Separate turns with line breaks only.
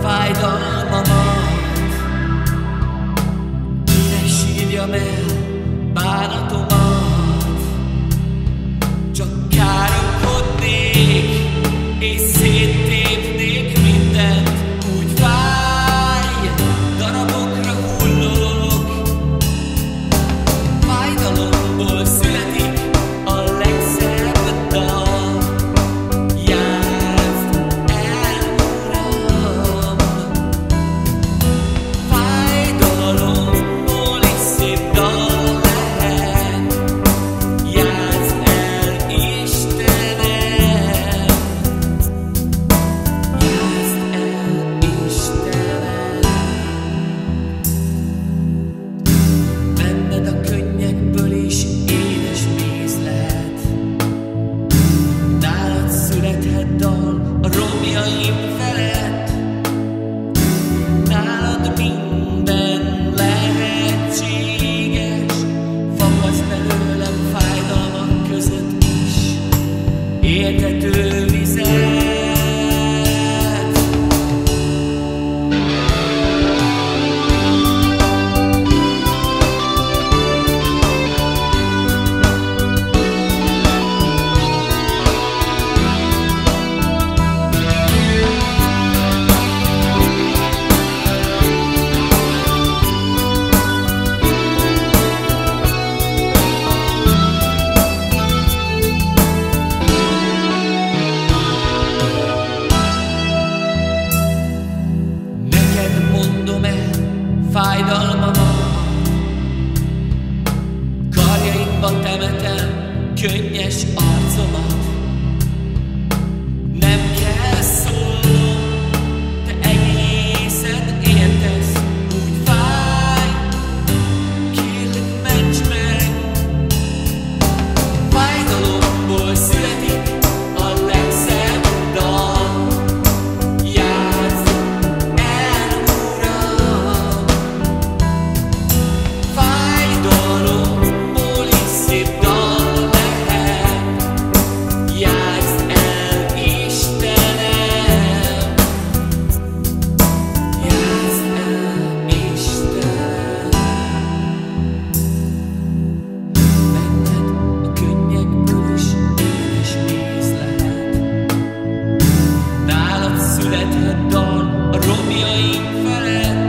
fájdalmamat. Minek sírjam el bánatomat, csak káromkodnék és széttépnék mindent. Úgy fáj, darabokra hullok, fájdalomból születik a legszebb dal. Játszd el, Uram, fájdalomból is szép dal lehet. Játszd el, Istenem, játszd el, Istenem. Benned a könnyekből is édes víz lehet. Nálad születhet dal a romjaim felett. Nálad minden lehetséges. Fakadsz belőlem fájdalmak között is éltető vizet. Neked mondom el fájdalmamat, karjaidba temetem könnyes arcomat. Nem kell szólnom, te egészen értesz. Úgy fáj, kérlek, ments meg. Fájdalomból születik a legszebb dal. Játszd el, Uram, fájdalomból is szép dal lehet. Játszd el, Istenem, játszd el, Istenem. Benned a könnyekből is édes víz lehet. Nálad születhet dal a romjaim felett.